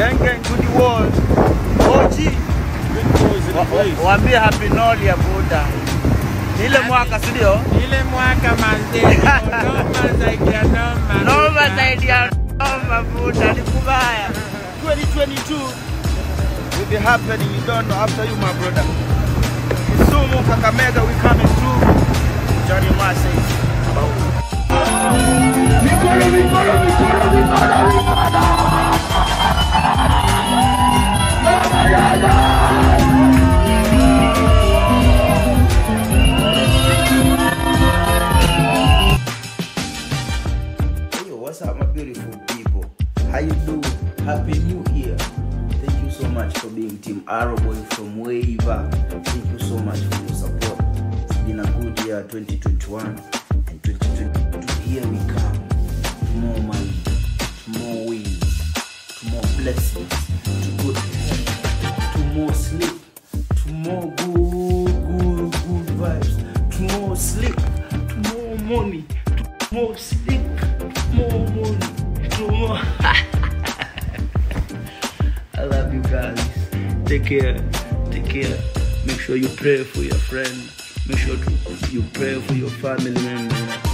Gang good world. OG. Waambie happy New Year Buddha. Ile mwaka studio. Ile mwaka manze. Noma zaidi ya noma Buddha ni kubaya. 2022 will be happening, you don't know, after you my brother. Kisumu, Kakamega, we coming through. Johnny Massey. What's up, my beautiful people? How you doing? Happy New Year. Thank you so much for being Team Arrowboy from way back. Thank you so much for your support. It's been a good year, 2021 and 2022. Here we come. To more money, to more wins, to more blessings, to good health, to more sleep, to more good vibes, to more sleep, to more money, to more sleep, more money, to more. I love you guys. Take care. Take care. Make sure you pray for your friend. Make sure you pray for your family members.